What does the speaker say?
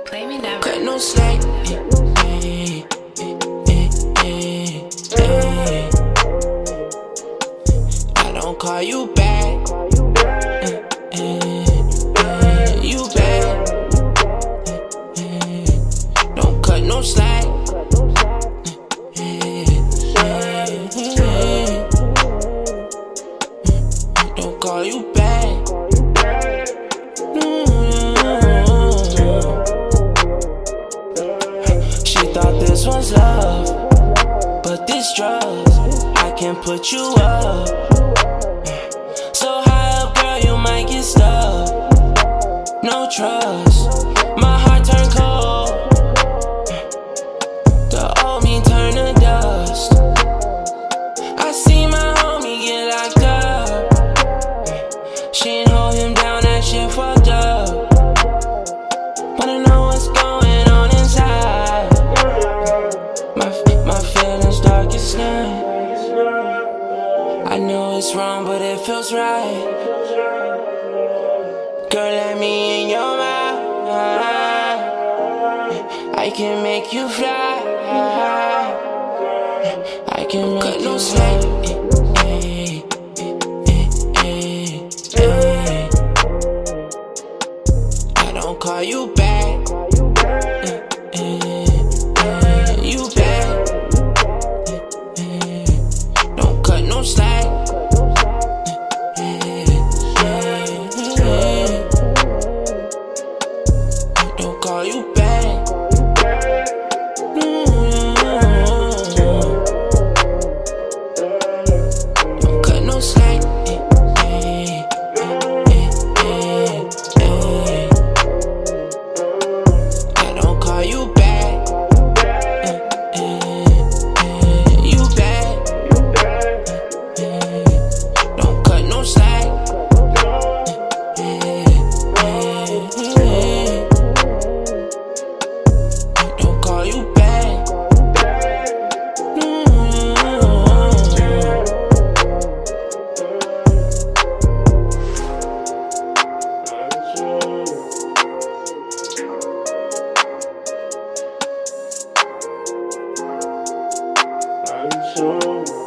Play me never. Cut no slack. I don't call you back. You back. Don't cut no slack. Don't call you back. She thought this was love, but this drugs. I can put you up. So high up, girl, you might get stuck. No trust. My heart turned cold. The old me turn to dust. I see my homie get locked up. She ain't hold him down, that shit fucked up. Wanna know what's going on inside. My feelings dark as night. I know it's wrong, but it feels right. Girl, let me in your mind. I can make you fly. I can make cut no slack. I don't call you back. You back. Don't cut no slack. Don't call you back. Don't cut no slack. I don't call you back. You back. Don't cut no slack. Don't call you back. I'm so